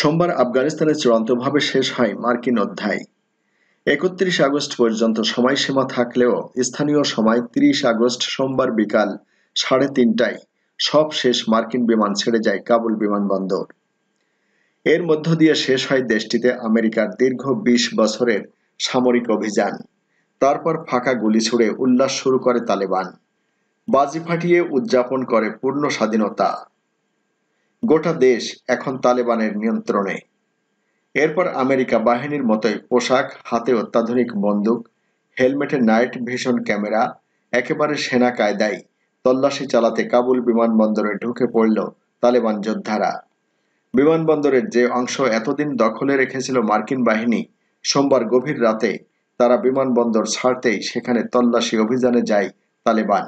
সোমবার আফগানিস্তানে চূড়ান্তভাবে শেষ হয় মার্কিন অধ্যায়। ৩১ আগস্ট পর্যন্ত সময়সীমা থাকলেও স্থানীয় সময় ৩০ আগস্ট সোমবার বিকাল ৩:৩০টায় সব শেষ মার্কিন বিমান ছেড়ে যায় কাবুল বিমানবন্দর। এর মধ্য দিয়ে শেষ হয় দেশটিতে আমেরিকার দীর্ঘ ২০ বছরের সামরিক অভিযান। তারপর ফাঁকা গুলি ছুড়ে উল্লাস শুরু করে তালেবান। বাজি ফাটিয়ে উদযাপন করে পূর্ণ স্বাধীনতা। গোটা দেশ এখন তালেবানের নিয়ন্ত্রণে। এরপর আমেরিকা বাহিনীর মতোই পোশাক, হাতে অত্যাধুনিক বন্দুক, হেলমেটে নাইট ভিশন ক্যামেরা, একেবারে সেনা কায়দায় তল্লাশি চালাতে কাবুল বিমানবন্দরে ঢুকে পড়ল তালেবান যোদ্ধারা। বিমানবন্দরের যে অংশ এতদিন দখলে রেখেছিল মার্কিন বাহিনী, সোমবার গভীর রাতে তারা বিমানবন্দর ছাড়তেই সেখানে তল্লাশি অভিযানে যায় তালেবান।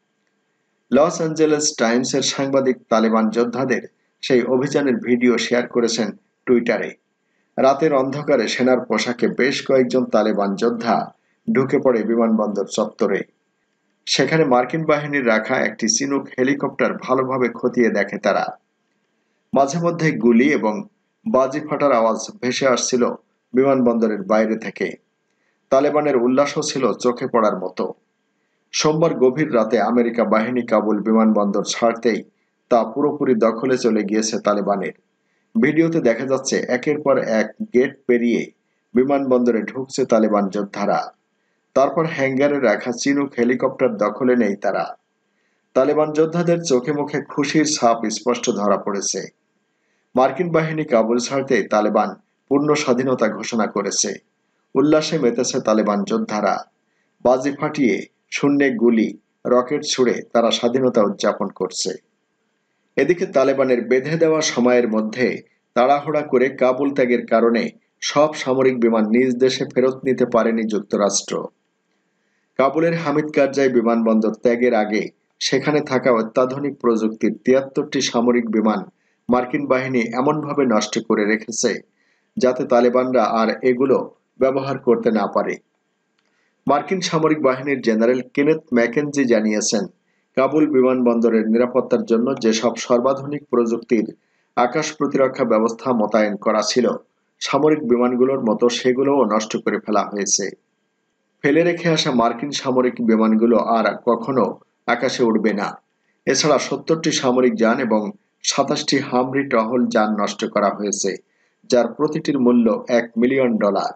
লস অ্যাঞ্জেলেস টাইমসের সাংবাদিক তালেবান যোদ্ধাদের সেই অভিযানের ভিডিও শেয়ার করেছেন টুইটারে। রাতের অন্ধকারে সেনার পোশাকে বেশ কয়েকজন তালেবান যোদ্ধা ঢুকে পড়ে বিমানবন্দর চত্বরে। সেখানে মার্কিন বাহিনীর রাখা একটি চিনুক হেলিকপ্টার ভালোভাবে খতিয়ে দেখে তারা। মাঝে মধ্যে গুলি এবং বাজি ফাটার আওয়াজ ভেসে আসছিল বিমানবন্দরের বাইরে থেকে। তালেবানের উল্লাসও ছিল চোখে পড়ার মতো। সোমবার গভীর রাতে আমেরিকা বাহিনী কাবুল বিমানবন্দর ছাড়তেই তা পুরোপুরি দখলে চলে গিয়েছে তালেবানের। ভিডিওতে দেখা যাচ্ছে একের পর এক গেট পেরিয়ে বিমানবন্দরে ঢুকছে তালেবান যোদ্ধারা। তারপর হ্যাঙ্গারে রাখা চিনুক হেলিকপ্টার দখলে নেই তারা। তালেবান যোদ্ধাদের চোখে মুখে খুশির ছাপ স্পষ্ট ধরা পড়েছে। মার্কিন বাহিনী কাবুল ছাড়তে তালেবান পূর্ণ স্বাধীনতা ঘোষণা করেছে। উল্লাসে মেতেছে তালেবান যোদ্ধারা। বাজি ফাটিয়ে, শূন্যে গুলি, রকেট ছুড়ে তারা স্বাধীনতা উদযাপন করছে। এদিকে তালেবানের বেঁধে দেওয়া সময়ের মধ্যে তাড়াহুড়া করে কাবুল ত্যাগের কারণে সব সামরিক বিমান নিজ দেশে ফেরত নিতে পারেনি যুক্তরাষ্ট্র। কাবুলের হামিদ কারজাই বিমানবন্দর ত্যাগের আগে সেখানে থাকা অত্যাধুনিক প্রযুক্তির ৭৩টি সামরিক বিমান মার্কিন বাহিনী এমনভাবে নষ্ট করে রেখেছে যাতে তালেবানরা আর এগুলো ব্যবহার করতে না পারে। মার্কিন সামরিক বাহিনীর জেনারেল কেনেথ ম্যাকেনজি জানিয়েছেন, কাবুল বিমানবন্দরের নিরাপত্তার জন্য যেসব সর্বাধুনিক প্রযুক্তির আকাশ প্রতিরক্ষা ব্যবস্থা মোতায়েন করা ছিল, সামরিক বিমানগুলোর মতো সেগুলোও নষ্ট করে ফেলা হয়েছে। ফেলে রেখে আসা মার্কিন সামরিক বিমানগুলো আর কখনো আকাশে উড়বে না। এছাড়া ৭০টি সামরিক যান এবং ২৭টি হামরি টহল যান নষ্ট করা হয়েছে, যার প্রতিটির মূল্য $১ মিলিয়ন।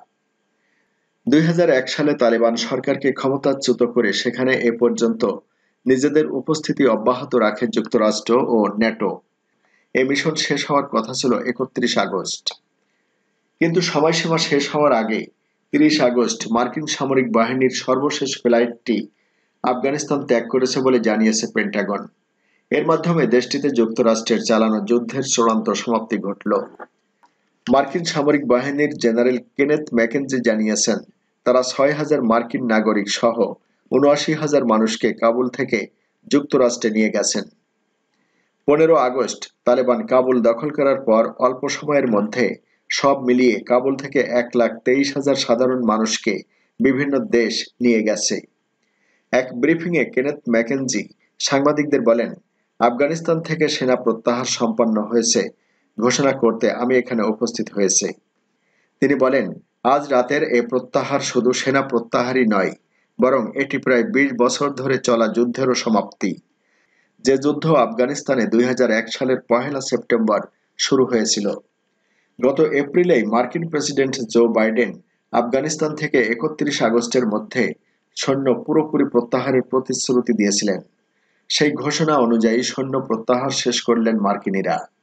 ২০০১ সালে তালেবান সরকারকে ক্ষমতাচ্যুত করে সেখানে এ পর্যন্ত নিজেদের উপস্থিতি অব্যাহত রাখে যুক্তরাষ্ট্র ও ন্যাটো। এ মিশন শেষ হওয়ার কথা ছিল ৩১ আগস্ট। কিন্তু সময়সীমা শেষ হওয়ার আগে ৩০ আগস্ট মার্কিন সামরিক বাহিনীর সর্বশেষ ফ্লাইটটি আফগানিস্তান ত্যাগ করেছে বলে জানিয়েছে পেন্টাগন। এর মাধ্যমে দেশটিতে যুক্তরাষ্ট্রের চালানো যুদ্ধের চূড়ান্ত সমাপ্তি ঘটল। মার্কিন সামরিক বাহিনীর জেনারেল কেনেথ ম্যাকেনজি জানিয়েছেন, তারা ৬,০০০ মার্কিন নাগরিক সহ ৭৯,০০০ মানুষকে কাবুল থেকে যুক্তরাষ্ট্রে নিয়ে গেছেন। ১৫ আগস্ট তালেবান কাবুল দখল করার পর অল্প সময়ের মধ্যে সব মিলিয়ে কাবুল থেকে ১,২৩,০০০ সাধারণ মানুষকে বিভিন্ন দেশ নিয়ে গেছে। এক ব্রিফিংয়ে কেনেথ ম্যাকেনজি সাংবাদিকদের বলেন, আফগানিস্তান থেকে সেনা প্রত্যাহার সম্পন্ন হয়েছে ঘোষণা করতে আমি এখানে উপস্থিত হয়েছি। তিনি বলেন, আজ রাতের এ প্রত্যাহার শুধু সেনা প্রত্যাহারই নয়, বরং এটি প্রায় ২০ বছর ধরে চলা যুদ্ধেরও সমাপ্তি। যে যুদ্ধ আফগানিস্তানে ২০০১ সালের ১ সেপ্টেম্বর শুরু হয়েছিল। গত এপ্রিলেই মার্কিন প্রেসিডেন্ট জো বাইডেন আফগানিস্তান থেকে ৩১ আগস্টের মধ্যে সৈন্য পুরোপুরি প্রত্যাহারের প্রতিশ্রুতি দিয়েছিলেন। সেই ঘোষণা অনুযায়ী সৈন্য প্রত্যাহার শেষ করলেন মার্কিনিরা।